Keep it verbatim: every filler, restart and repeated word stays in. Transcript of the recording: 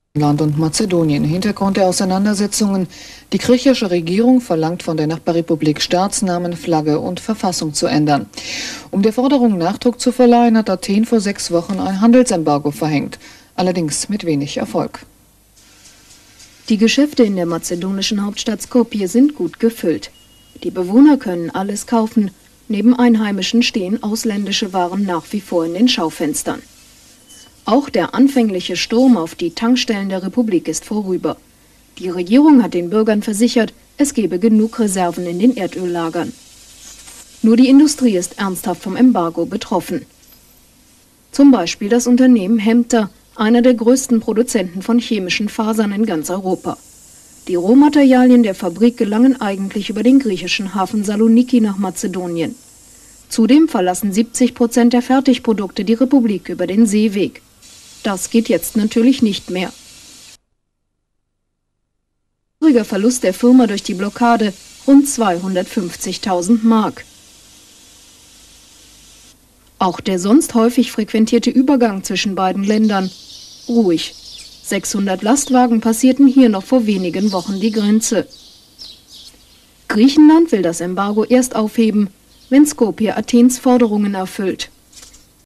Land und Mazedonien. Hintergrund der Auseinandersetzungen: Die griechische Regierung verlangt von der Nachbarrepublik Staatsnamen, Flagge und Verfassung zu ändern. Um der Forderung Nachdruck zu verleihen, hat Athen vor sechs Wochen ein Handelsembargo verhängt, allerdings mit wenig Erfolg. Die Geschäfte in der mazedonischen Hauptstadt Skopje sind gut gefüllt. Die Bewohner können alles kaufen, neben Einheimischen stehen ausländische Waren nach wie vor in den Schaufenstern. Auch der anfängliche Sturm auf die Tankstellen der Republik ist vorüber. Die Regierung hat den Bürgern versichert, es gebe genug Reserven in den Erdöllagern. Nur die Industrie ist ernsthaft vom Embargo betroffen. Zum Beispiel das Unternehmen Hemter, einer der größten Produzenten von chemischen Fasern in ganz Europa. Die Rohmaterialien der Fabrik gelangen eigentlich über den griechischen Hafen Saloniki nach Mazedonien. Zudem verlassen siebzig Prozent der Fertigprodukte die Republik über den Seeweg. Das geht jetzt natürlich nicht mehr. Der Verlust der Firma durch die Blockade rund zweihundertfünfzigtausend Mark. Auch der sonst häufig frequentierte Übergang zwischen beiden Ländern ruhig. sechshundert Lastwagen passierten hier noch vor wenigen Wochen die Grenze. Griechenland will das Embargo erst aufheben, wenn Skopje Athens Forderungen erfüllt.